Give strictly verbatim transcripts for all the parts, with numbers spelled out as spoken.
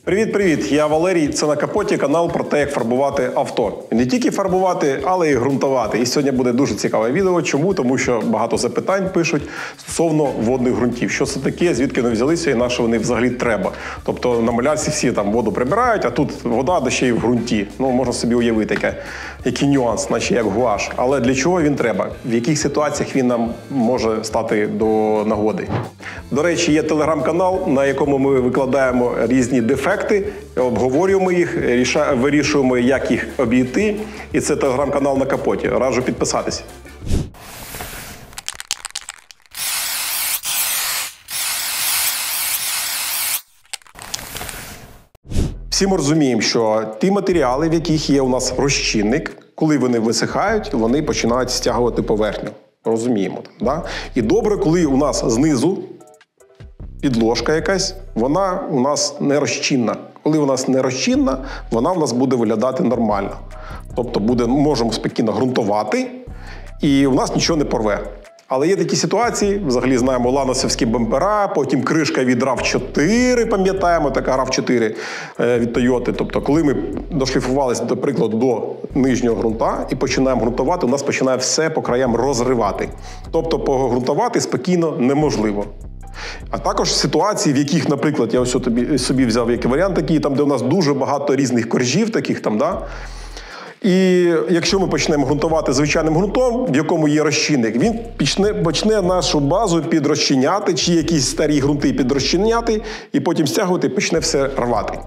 Привіт-привіт! Я Валерій, це на капоті канал про те, як фарбувати авто. І не тільки фарбувати, але й ґрунтувати. І сьогодні буде дуже цікаве відео. Чому? Тому що багато запитань пишуть стосовно водних ґрунтів. Що це таке, звідки вони взялися і на що вони взагалі треба. Тобто на малярці всі там воду прибирають, а тут вода, де ще й в ґрунті. Ну, можна собі уявити, яке, який нюанс, наче як гуаш. Але для чого він треба? В яких ситуаціях він нам може стати до нагоди? До речі, є телеграм-канал, на якому ми викладаємо різні дефекти, обговорюємо їх, вирішуємо, як їх обійти. І це телеграм-канал на капоті. Раджу підписатися. Всі ми розуміємо, що ті матеріали, в яких є у нас розчинник, коли вони висихають, вони починають стягувати поверхню. Розуміємо. Да? І добре, коли у нас знизу підложка якась, вона у нас не розчинна. Коли у нас не розчинна, вона у нас буде виглядати нормально. Тобто буде, можемо спокійно ґрунтувати, і у нас нічого не порве. Але є такі ситуації, взагалі знаємо ланосовські бампера, потім кришка від рав чотири, пам'ятаємо, така рав чотири від Toyota. Тобто, коли ми дошліфувалися, до прикладу, до нижнього ґрунта і починаємо ґрунтувати, у нас починає все по краям розривати. Тобто, погрунтувати спокійно неможливо. А також ситуації, в яких, наприклад, я ось тобі, собі взяв який варіант такий, там, де у нас дуже багато різних коржів таких там, да? І якщо ми почнемо ґрунтувати звичайним ґрунтом, в якому є розчинник, він почне, почне нашу базу підрозчиняти, чи якісь старі ґрунти підрозчиняти, і потім стягувати, і почне все рвати.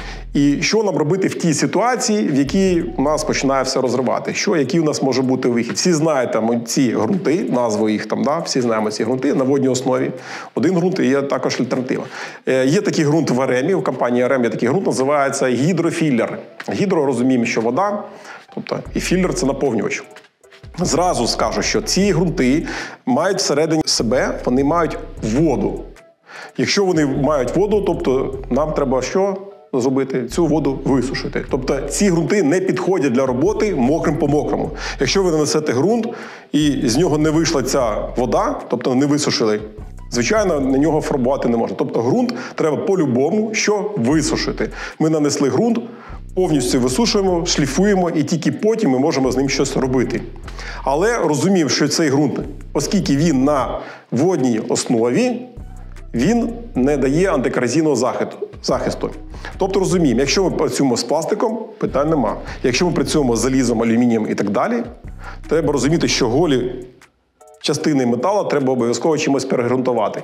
І що нам робити в тій ситуації, в якій у нас починає все розривати? Що, який у нас може бути вихід? Всі знають там ці ґрунти, назву їх там, да? Всі знаємо ці ґрунти на водній основі. Один ґрунт і є також альтернатива. Е, є такий ґрунт в Аремі, в компанії Арем є такий ґрунт, називається гідрофіллер. Гідро, розуміємо, що вода, тобто і філлер – це наповнювач. Зразу скажу, що ці ґрунти мають всередині себе, вони мають воду. Якщо вони мають воду, тобто нам треба що? Зробити цю воду висушити. Тобто ці ґрунти не підходять для роботи мокрим по мокрому. Якщо ви нанесете ґрунт і з нього не вийшла ця вода, тобто не висушили, звичайно, на нього фарбувати не можна. Тобто ґрунт треба по-любому що висушити. Ми нанесли ґрунт, повністю висушуємо, шліфуємо і тільки потім ми можемо з ним щось робити. Але розумів, що цей ґрунт, оскільки він на водній основі, він не дає антикорозійного захисту. Тобто розуміємо, якщо ми працюємо з пластиком, питань нема. Якщо ми працюємо з залізом, алюмінієм і так далі, треба розуміти, що голі частини металу треба обов'язково чимось перегрунтувати.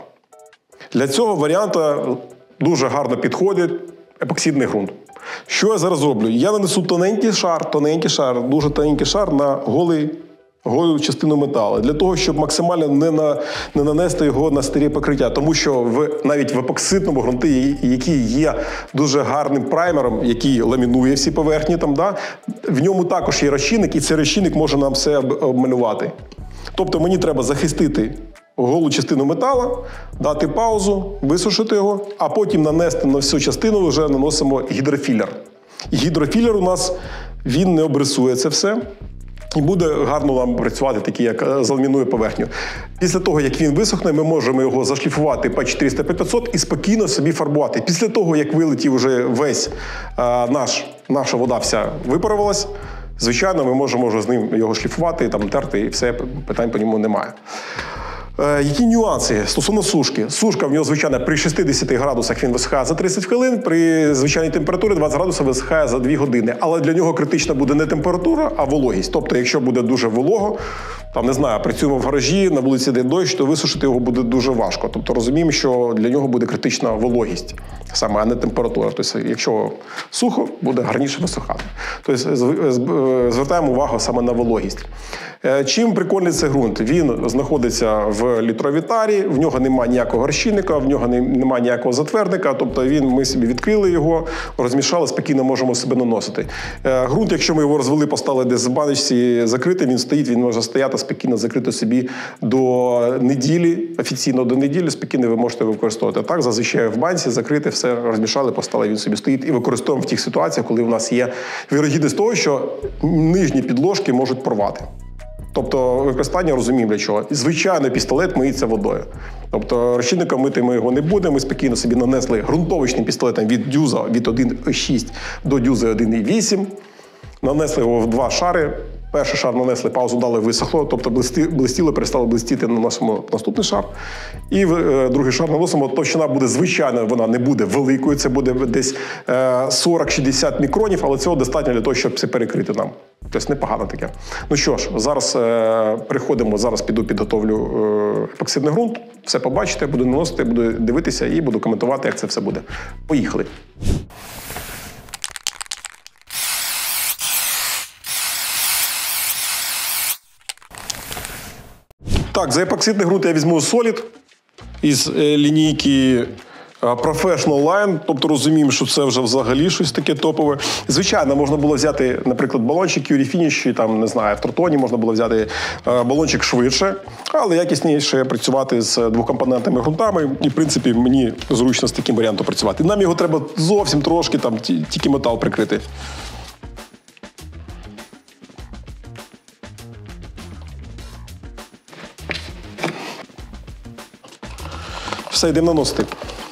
Для цього варіанту дуже гарно підходить епоксидний ґрунт. Що я зараз роблю? Я нанесу тоненький шар, тоненький шар, дуже тоненький шар на голий голу частину металу, для того, щоб максимально не, на, не нанести його на старі покриття. Тому що в, навіть в епоксидному ґрунті, який є дуже гарним праймером, який ламінує всі поверхні, там, да, в ньому також є розчинник, і цей розчинник може нам все обмалювати. Тобто мені треба захистити голу частину металу, дати паузу, висушити його, а потім нанести на всю частину, вже наносимо гідрофіллер. І гідрофіллер у нас, він не обрисує це все. І буде гарно нам працювати, такий, як заламінує поверхню. Після того, як він висохне, ми можемо його зашліфувати по чотириста п'ятсот і спокійно собі фарбувати. Після того, як вилетів вже весь а, наш, наша вода вся випарувалась, звичайно, ми можемо вже з ним його шліфувати, там, терти, і все, питань по ньому немає. Е, які нюанси стосовно сушки? Сушка в нього, звичайно, при шістдесяти градусах він висихає за тридцять хвилин, при звичайній температурі двадцять градусів висихає за дві години. Але для нього критична буде не температура, а вологість. Тобто, якщо буде дуже волого, там, не знаю, працюємо в гаражі, на вулиці йде дощ, то висушити його буде дуже важко. Тобто розуміємо, що для нього буде критична вологість, саме, а не температура. Тобто, якщо сухо, буде гарніше висухати. Тобто, звертаємо увагу саме на вологість. Чим прикольний цей ґрунт? Він знаходиться в літровій тарі, в нього немає ніякого розчинника, в нього немає ніякого затвердника, тобто він, ми собі відкрили його, розмішали, спокійно можемо себе наносити. Ґрунт, якщо ми його розвели, поставили десь в баночці закритий, він стоїть, він може стояти спокійно, закрити собі до неділі, офіційно до неділі, спокійно ви можете використовувати. Так, зазвичай в банці закрити, все розмішали, поставили, він собі стоїть і використовуємо в тих ситуаціях, коли у нас є вірогідність того, що нижні підложки можуть порвати. Тобто використання розуміємо для чого. Звичайно, пістолет миється водою. Тобто розчинником мити ми його не будемо, ми спокійно собі нанесли ґрунтовочним пістолетом від дюза від один і шість до дюзи один і вісім. Нанесли його в два шари. Перший шар нанесли, паузу дали, висохло, тобто блистіло, перестало блистіти, наносимо наступний шар. І е, другий шар наносимо, товщина буде звичайно, вона не буде великою, це буде десь е, сорок-шістдесят мікронів, але цього достатньо для того, щоб це перекрити нам. Тобто непогано таке. Ну що ж, зараз е, переходимо, зараз піду підготовлю е, епоксидний ґрунт, все побачите, буду наносити, буду дивитися і буду коментувати, як це все буде. Поїхали! Так, за епоксидний ґрунт я візьму Solid із е, лінійки е, Professional Line, тобто розуміємо, що це вже взагалі щось таке топове. Звичайно, можна було взяти, наприклад, балончик Curie Finish, там, не знаю, в Тротоні можна було взяти е, балончик швидше, але якісніше працювати з двокомпонентними ґрунтами, і, в принципі, мені зручно з таким варіантом працювати. Нам його треба зовсім трошки, там, тільки метал прикрити. Все, йдемо наносити.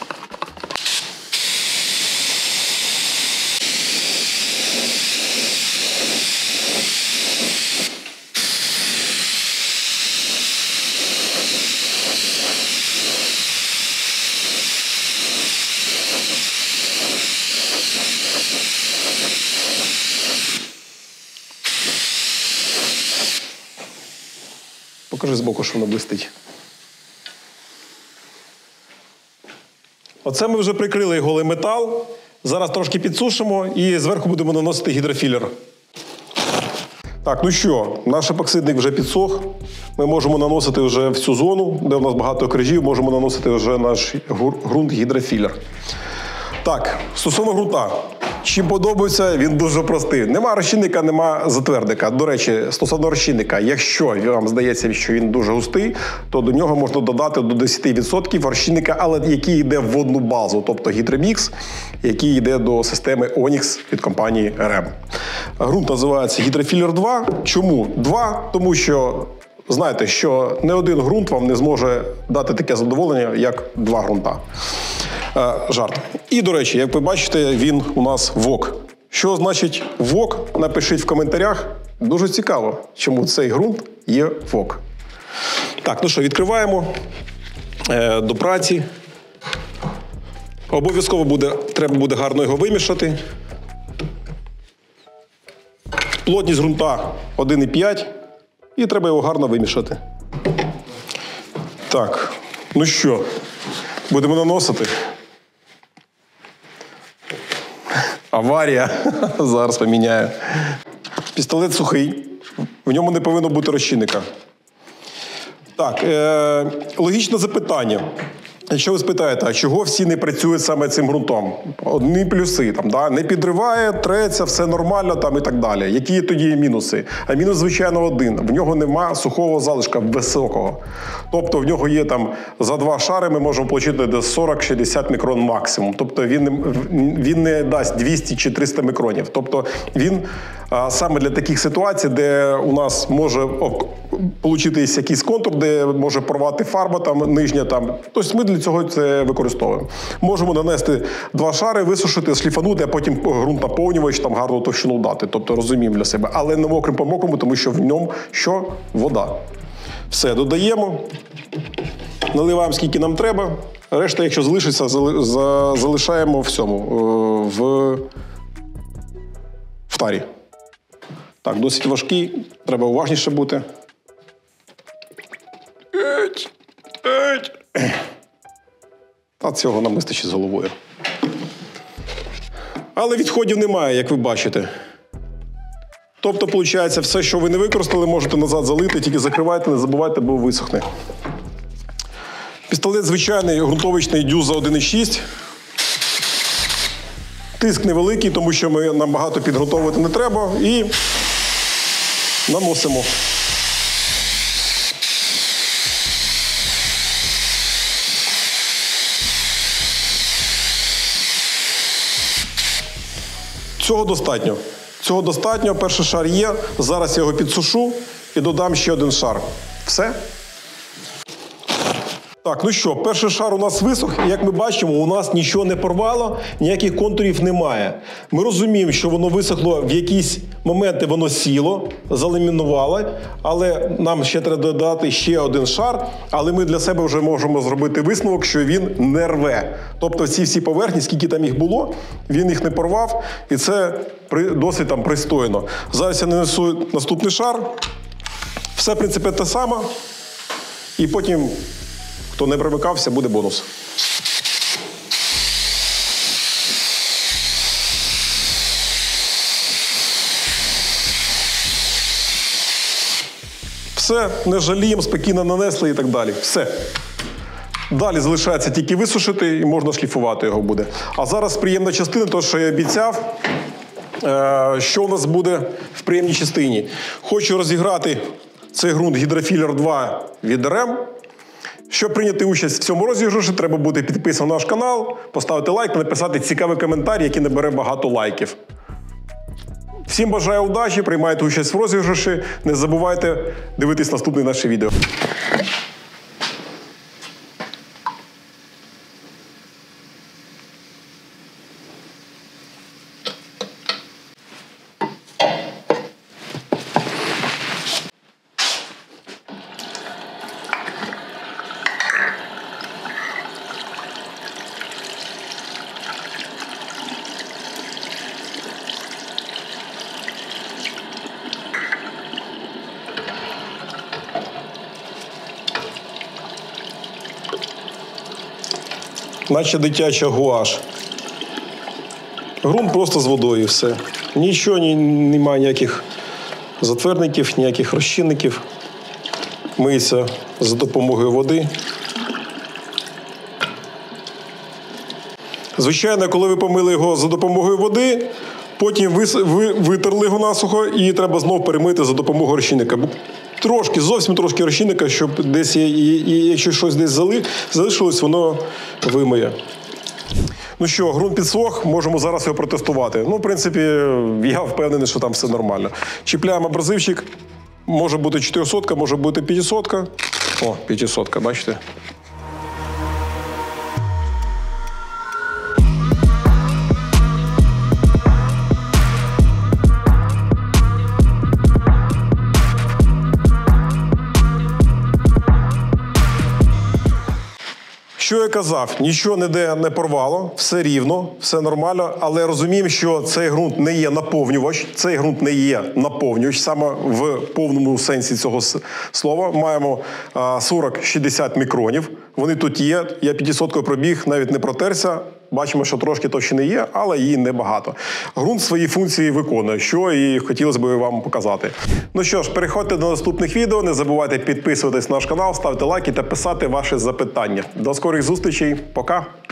Покажи збоку, що воно блистить. Оце ми вже прикрили голий метал. Зараз трошки підсушимо і зверху будемо наносити гідрофілер. Так, ну що, наш епоксидник вже підсох. Ми можемо наносити вже в цю зону, де у нас багато крижів, можемо наносити вже наш ґрунт гідрофілер. Так, стосовно ґрунта. Чим подобається, він дуже простий. Нема розчинника, нема затвердника. До речі, стосовно розчинника, якщо вам здається, що він дуже густий, то до нього можна додати до десять відсотків розчинника, але який йде в водну базу, тобто гідромікс, який йде до системи Onyx від компанії рем. Ґрунт називається гідрофілер два. Чому два? Тому що знаєте, що не один ґрунт вам не зможе дати таке задоволення, як два ґрунта. Жарт. І, до речі, як ви бачите, він у нас вок. Що значить вок? Напишіть в коментарях. Дуже цікаво, чому цей ґрунт є вок. Так, ну що, відкриваємо е, до праці. Обов'язково буде, треба буде гарно його вимішати. Плотність ґрунта один і п'ять. І треба його гарно вимішати. Так, ну що, будемо наносити. Аварія. Зараз поміняю. Пістолет сухий. В ньому не повинно бути розчинника. Так, е- логічне запитання. Якщо ви спитаєте, а чого всі не працюють саме цим ґрунтом? Одні плюси, там, да? Не підриває, треться, все нормально там, і так далі. Які тоді мінуси? А мінус, звичайно, один. В нього нема сухого залишка високого. Тобто в нього є там за два шари ми можемо отримати до сорок-шістдесят мікрон максимум. Тобто він, він не дасть двісті чи триста мікронів. Тобто він а, саме для таких ситуацій, де у нас може получитись якийсь контур, де може порвати фарба там, нижня. Там. Тобто ми для цього це використовуємо. Можемо нанести два шари, висушити, шліфанути, а потім ґрунт наповнювач, там гарну товщину дати. Тобто розуміємо для себе. Але не мокрим по мокрому, тому що в ньому що? Вода. Все, додаємо. Наливаємо скільки нам треба. Решта, якщо залишиться, залишаємо в цьому, в, в тарі. Так, досить важкий, треба уважніше бути. Еть, еть. Та цього нам вистачить з головою. Але відходів немає, як ви бачите. Тобто, виходить, все, що ви не використали, можете назад залити, тільки закривайте, не забувайте, бо висохне. Пістолет звичайний, ґрунтовочний дюза один і шість. Тиск невеликий, тому що ми, нам багато підготовувати не треба. І наносимо. Цього достатньо. Цього достатньо, перший шар є. Зараз я його підсушу і додам ще один шар. Все. Так, ну що, перший шар у нас висох, і як ми бачимо, у нас нічого не порвало, ніяких контурів немає. Ми розуміємо, що воно висохло, в якісь моменти воно сіло, заламінувало, але нам ще треба додати ще один шар, але ми для себе вже можемо зробити висновок, що він не рве. Тобто ці всі поверхні, скільки там їх було, він їх не порвав, і це досить там пристойно. Зараз я нанесу наступний шар, все, в принципі, те саме, і потім... Хто не примикався, буде бонус. Все, не жаліємо, спокійно нанесли і так далі. Все. Далі залишається тільки висушити і можна шліфувати його буде. А зараз приємна частина, то що я обіцяв, що у нас буде в приємній частині. Хочу розіграти цей ґрунт Гідрофілер два від ер ем. Щоб прийняти участь в цьому розіграші, треба бути підписаним на наш канал, поставити лайк та написати цікавий коментар, який набере багато лайків. Всім бажаю удачі, приймайте участь в розіграші, не забувайте дивитись наступне наше відео. Наче дитяча гуаш. Ґрунт просто з водою і все. Нічого, ні, немає ніяких затвердників, ніяких розчинників. Миється за допомогою води. Звичайно, коли ви помили його за допомогою води, потім ви, ви витерли його насухо і треба знову перемити за допомогою розчинника. Трошки, зовсім трошки розчинника, щоб десь, і, і, і, якщо щось десь зали, залишилось, воно вимиє. Ну що, ґрунт підсох, можемо зараз його протестувати. Ну, в принципі, я впевнений, що там все нормально. Чіпляємо абразивчик, може бути чотирьохсотка, може бути п'ятисотка. О, п'ятисотка, бачите? Що я казав, нічого ніде не порвало, все рівно, все нормально, але розуміємо, що цей ґрунт не є наповнювач, цей ґрунт не є наповнювач, саме в повному сенсі цього слова. Маємо сорок шістдесят мікронів, вони тут є, я п'ятисоткою пробіг, навіть не протерся, бачимо, що трошки товщини є, але її небагато. Ґрунт свої функції виконує, що і хотілося б вам показати. Ну що ж, переходьте до наступних відео, не забувайте підписуватись на наш канал, ставити лайки та писати ваші запитання. До скорих зустрічей, пока!